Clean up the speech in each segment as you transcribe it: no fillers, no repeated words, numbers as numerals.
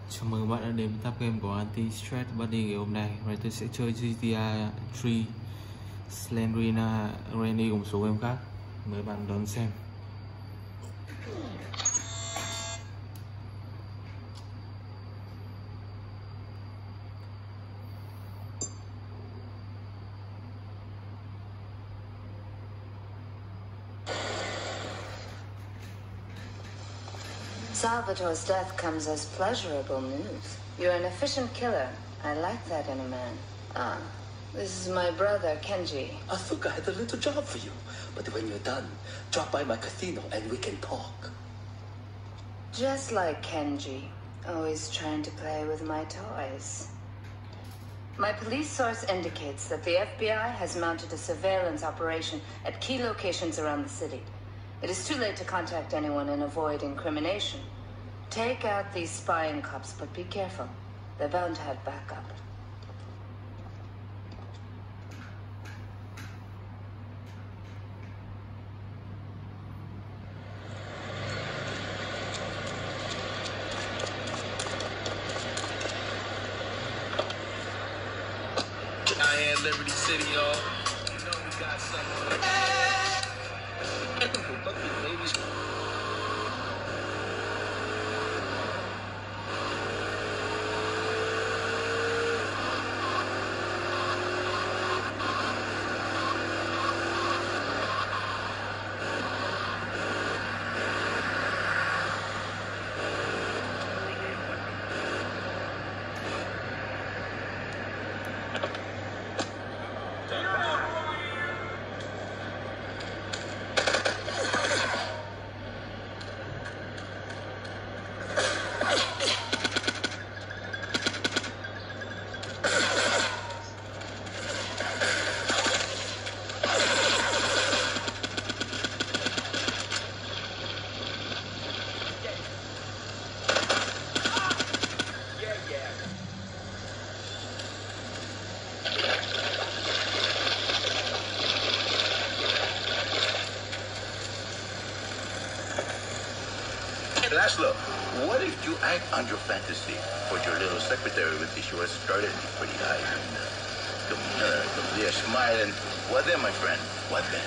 Chào mừng bạn đã đến với tab game của Anti-Stress Buddy. Ngày hôm nay tôi sẽ chơi GTA 3 Slendrina Granny cùng số game khác. Mời bạn đón xem. Salvatore's death comes as pleasurable news. You're an efficient killer. I like that in a man. This is my brother, Kenji. I thought I had a little job for you. But when you're done, drop by my casino and we can talk. Just like Kenji. Always trying to play with my toys. My police source indicates that the FBI has mounted a surveillance operation at key locations around the city. It is too late to contact anyone and avoid incrimination. Take out these spying cops, but be careful. They're bound to have backup. I am Liberty City, y'all. You know we got someone. Babies. Laszlo, what if you act on your fantasy? But your little secretary with the short skirt and the pretty eyes and the nerve of their smiling. What then, my friend? What then?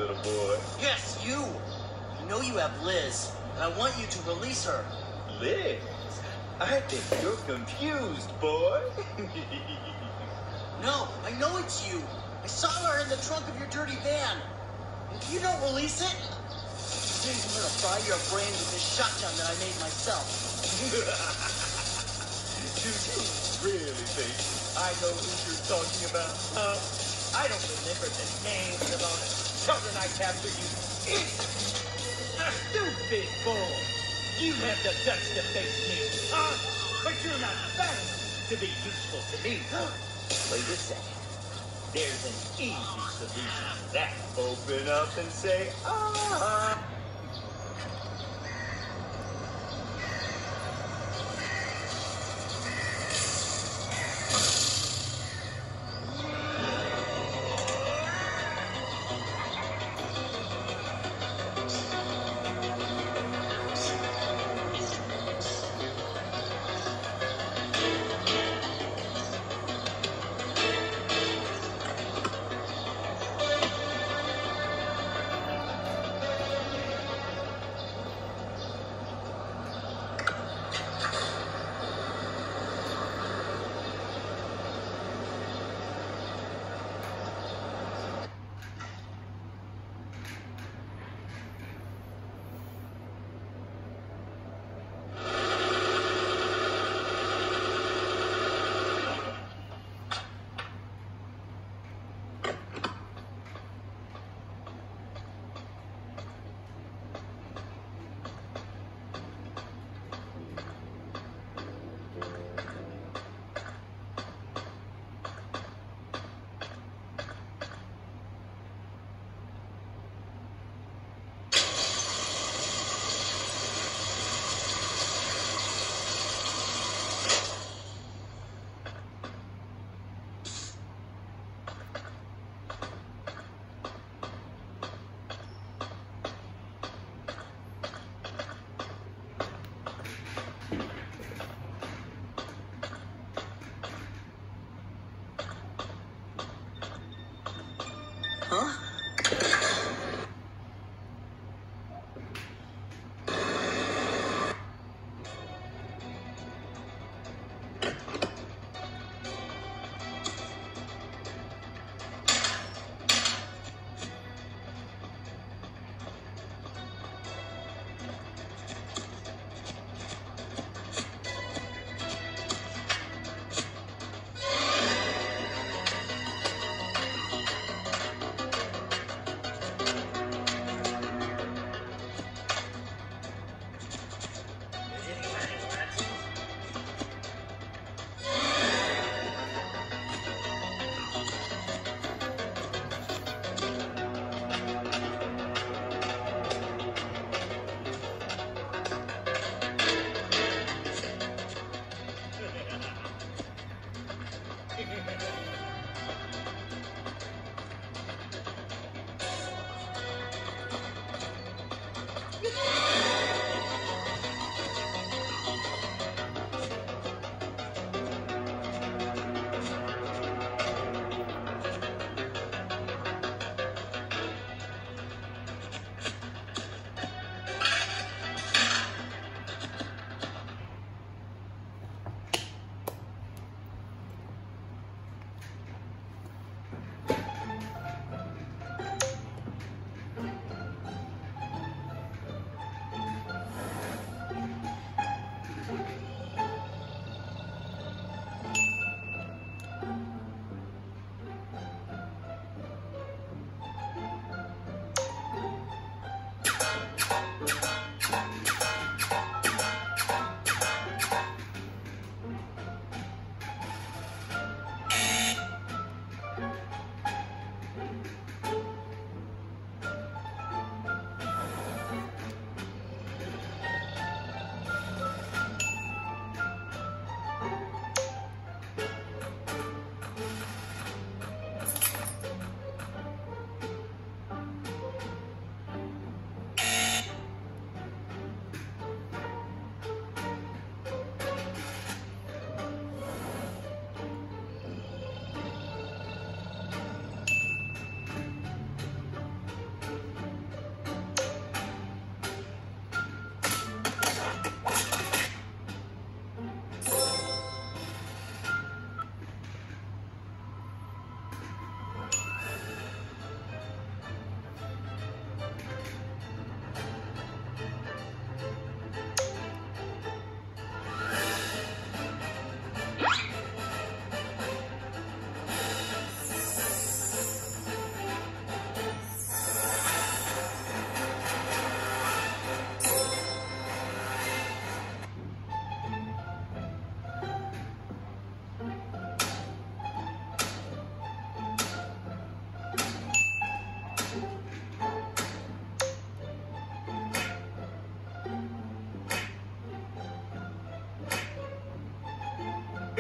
little boy. Yes, you! I know you have Liz, and I want you to release her. Liz? I think you're confused, boy. No, I know it's you. I saw her in the trunk of your dirty van. If you don't release it, I'm gonna fry your brain with this shotgun that I made myself. Do you really think I know who you're talking about, huh? I don't remember the names of all the children I captured, you idiot! Stupid boy! You have the guts to face me, huh? But you're not fat to be useful to me. Wait a second. There's an easy solution to that. Open up and say, ah.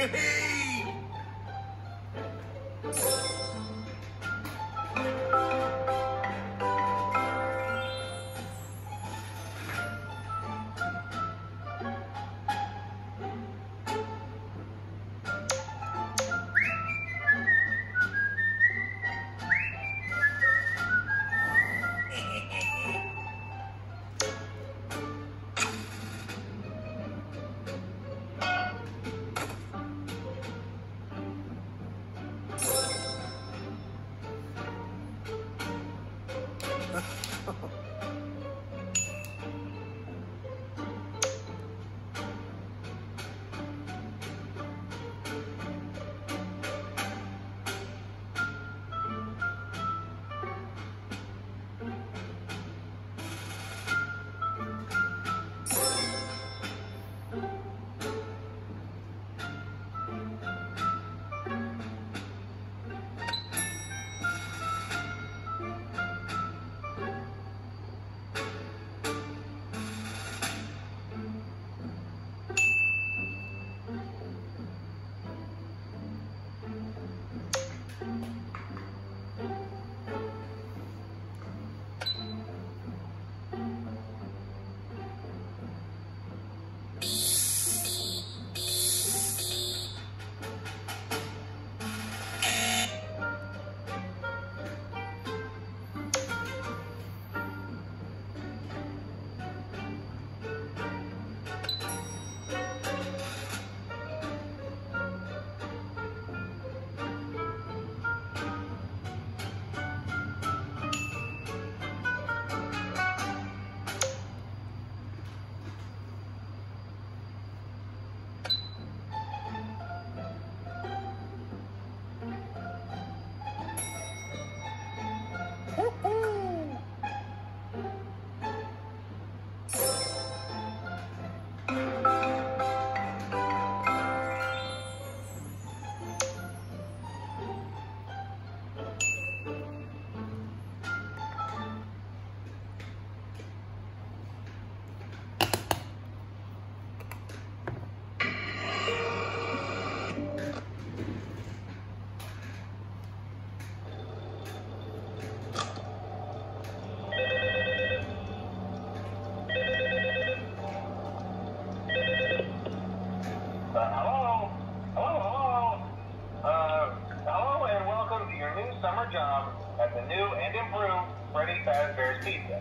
job at the new and improved Freddy Fazbear's Pizza.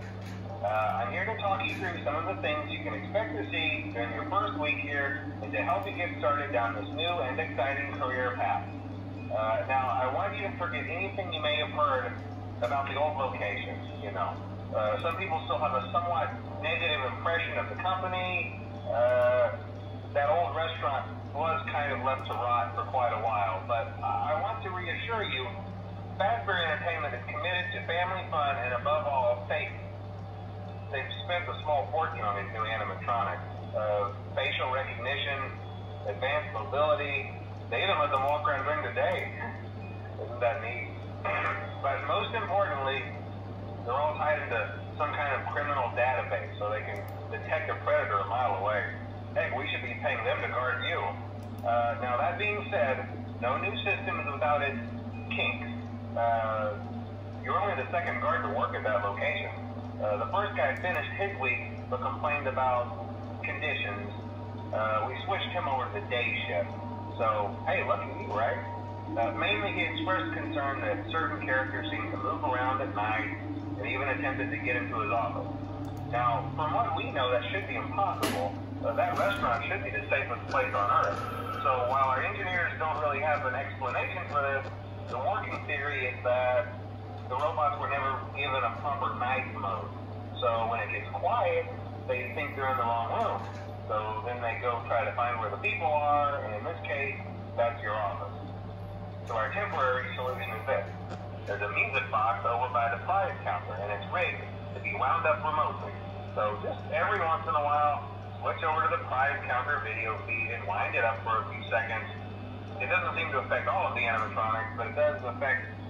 I'm here to talk you through some of the things you can expect to see during your first week here and to help you get started down this new and exciting career path. Now, I want you to forget anything you may have heard about the old location, you know. Some people still have a somewhat negative impression of the company. That old restaurant was kind of left to rot for quite a while, but I want to reassure you, Fazbear Entertainment is committed to family fun and above all, safety. They've spent a small fortune on these new animatronics. Facial recognition, advanced mobility, they even let them walk around during the day. Isn't that neat? But most importantly, they're all tied into some kind of criminal database so they can detect a predator a mile away. Heck, we should be paying them to guard you. Now, that being said, no new system is without its kinks. You're only the second guard to work at that location. The first guy finished his week, but complained about conditions. We switched him over to the day shift. So, hey, lucky you, right? Mainly he expressed concern that certain characters seem to move around at night and even attempted to get into his office. Now, from what we know, that should be impossible. That restaurant should be the safest place on Earth. So while our engineers don't really have an explanation for this, the working theory is that the robots were never given a proper night mode. So when it gets quiet, they think they're in the wrong room. So then they go try to find where the people are, and in this case, that's your office. So our temporary solution is this. There's a music box over by the prize counter, and it's rigged to be wound up remotely. So just every once in a while, switch over to the prize counter video feed and wind it up for a few seconds. It doesn't seem to affect all of the animatronics, but it does affect